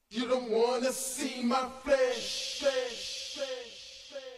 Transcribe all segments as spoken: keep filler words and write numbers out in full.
You don't wanna see my flesh, flesh, flesh, flesh.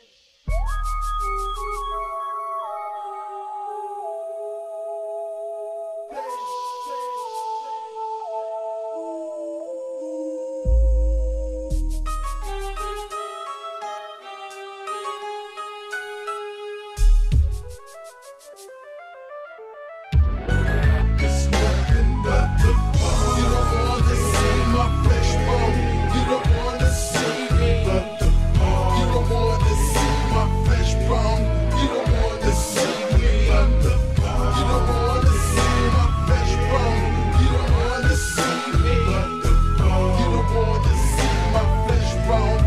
It's nothing but the bone. You don't wanna see my flesh bone. You don't wanna see me but the bone. You don't wanna see my flesh bone. You don't wanna see me but the bone. You don't wanna see my flesh bone. You don't wanna see me but the bone. You don't wanna see my flesh bone.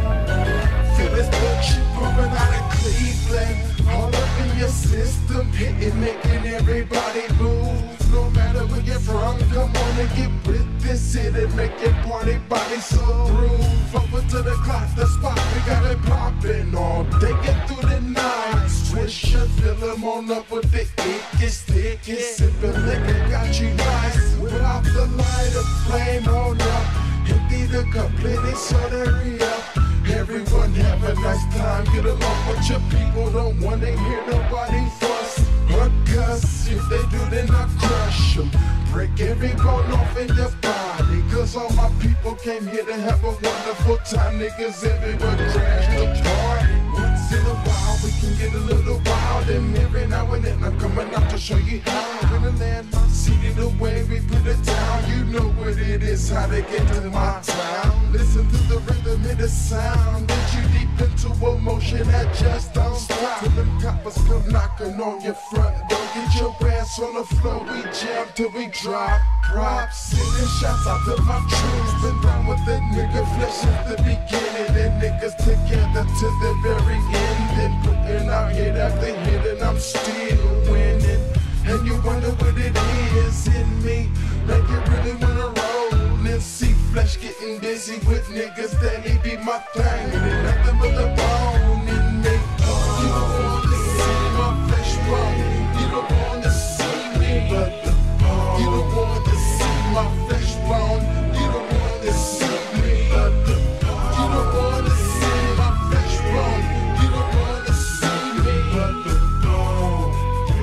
Feel this bullshit pumping out of Cleveland, all up in your system, hitting, making everybody move. No matter where you're from, come on and get with this shit and make your party body so groove. Over to the clock, the spot, we got it poppin' all day and through the night. Swish and fill them on up with the icky, sticky, sippin' liquor, got you nice. Without the light, a flame on up, empty the cup, plenty soda up. Everyone have a nice time, get along with your people, don't wanna hear nobody fuss or cuss. If they do, then I crush them, break every bone off in your body. Cause all my people came here to have a wonderful time. Niggas everywhere crash the party. Once in a while we can get a little wild, and every now and then I'm coming out to show you how. Gonna land my city the way we put it down. You know what it is, how to get to my town. Listen to the rhythm and the sound, get you deep into emotion that just don't stop. Till them coppers come knocking on your front door, get your ass on the floor, we jam till we drop. Props, sending shots out to my troops. Been down with the nigga flesh since the beginning, and niggas together to the very end. And putting out hit after hit, and I'm still winning. And you wonder what it is in me, make it really wanna roll and see flesh getting busy with niggas that he be my thing. It ain't nothing but the bone in me. You don't wanna see my flesh bone. You don't wanna see me but the bone. You don't wanna see my flesh bone. You don't wanna see me but the bone. You don't wanna see my flesh bone. You don't wanna see me but the bone.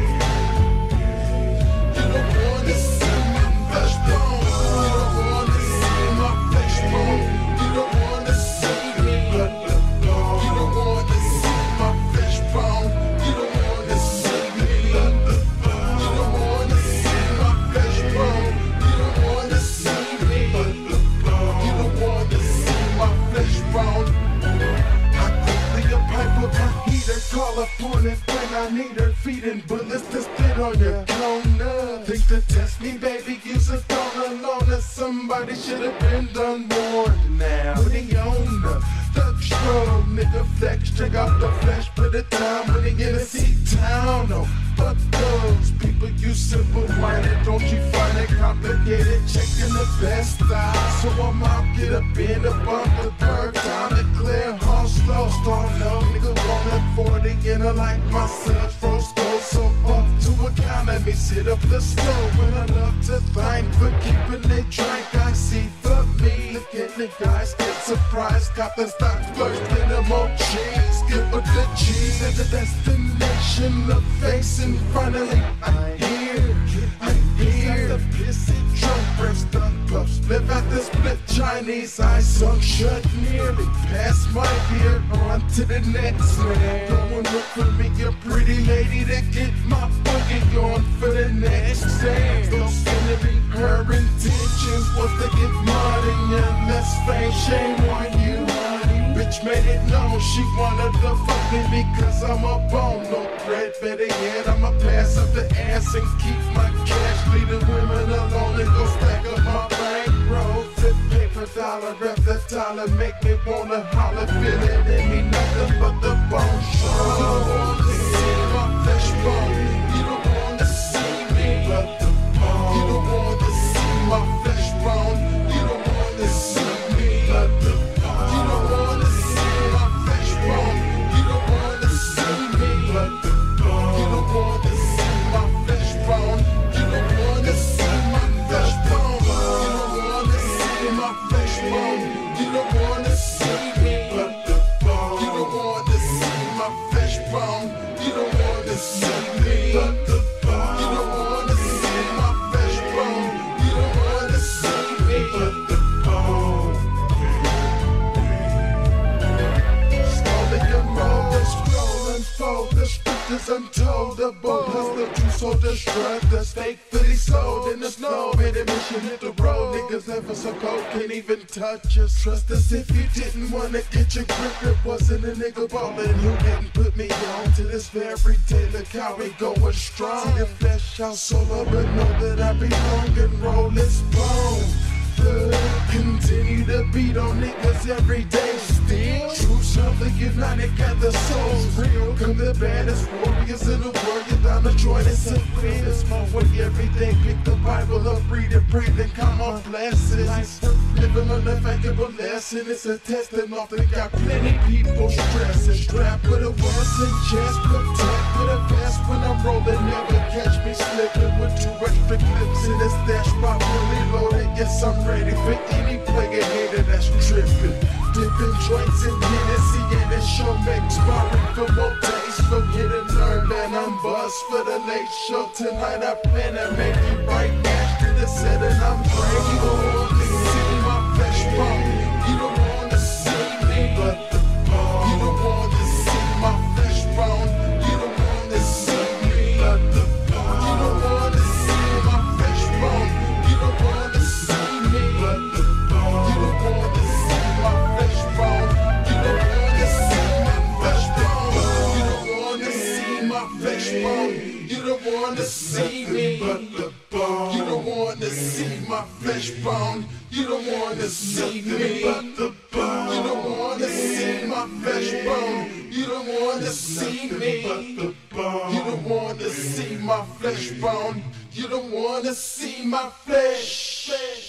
You don't wanna see my flesh bone. You don't wanna see my flesh bone. You don't wanna see me but the bone. You don't wanna see my flesh bone. You don't wanna see me but the bone. You don't wanna see my flesh bone. You don't wanna see me but the bone. You don't wanna see my flesh bone. I quickly a pipe of my heater, call upon it when I need her, feeding bullets to spit on your corner. Think to test me, baby, use a phone alone, or somebody should have been done warned. Now the owner, thug stroll, nigga flex, check out the flesh, put it down when he get a C-town. Oh, fuck those people, you simple-minded, don't you find it complicated, checking the best style. So I'm out, get up in the bump, the third time, the clear, all slow, start low, nigga rolling forty, and I like my son, froze gold, so up to account, let me sit up the stove, and I love to thank for keeping it drank, I see for me, look at the guys, get surprised, got the stock first, then the more cheese, give it the cheese, and the destination of facing, finally, I'm here, I'm here, the pissy drunk, breath stuck puffs, live at the split Chinese, eyes sunk shut, nearly past my beer, on to the next man, go and look for me, a pretty lady to get my boogie on for the next dance, those gonna be her intentions, was to get money, and less fame, shame on you, bitch made it known she wanted to fuck me because I'm a bone, no threat, better yet, I'ma pass up the ass and keep my cash, leave the women alone and go stack up my bankroll, flip paper dollar after dollar, make me wanna holler, feel it in me, nothing but the bone show. You don't wanna see my flesh bone, you don't wanna see me but the bone. You don't wanna see my flesh bone, you don't wanna see me but the bone. You don't wanna see my flesh bone, you don't wanna see me but the bone. You don't wanna see my flesh bone, you don't wanna see my flesh bone. You don't wanna see my flesh flesh bone. You don't wanna see me but the bone. You don't wanna see my flesh bone. You don't wanna see me but the bone. You don't wanna see my flesh bone. You don't wanna see me but the bone. Slowly unroll this scroll, unfold the scriptures untold. The bold hustler, true soldier, strut the stake fully sold in the snow. Made a mission hit the road. Niggas ever so cold, can't even touch us. Trust us if you didn't wanna get your grip. It wasn't a nigga ballin' who didn't put me on to this very day. Look how we going strong. See the flesh out solo, but know that I belong and roll this bone. Continue to beat on niggas every day. Still true, something united, got the souls real. Come the baddest warriors in the world. You're down to join us and win. It's my way every day. Pick the Bible up, read it, pray, then come on blessings. Living on the valuable lesson. It's a test and often got plenty people stressing. Strap with a Western chest, protect with a vest. When I'm rolling, never catch me slipping with two extra clips in the stash. Spot fully loaded. Yes, I'm ready for any player hater that's tripping. Dipping joints in Hennessy and it sure makes sparring for more taste. From hit and learn, man, I'm buzzed for the late show tonight. I plan to make it right after the set and I'm praying. You don't want to see my flesh bone. You don't want to see me but the bone. You don't want to see my flesh bone. You don't want to see me but the bone. You don't want to see my flesh bone. You don't want to see me but the bone. You don't want to see my flesh bone. You don't want to see my flesh bone. You don't want to see my flesh bone. You don't want to see me but the bone. You don't want to see my flesh bone. You don't want to see me but the bone. You don't want to see my flesh bone. You don't want to see me but the bone. You don't want to see my flesh bone. You don't want to see my flesh.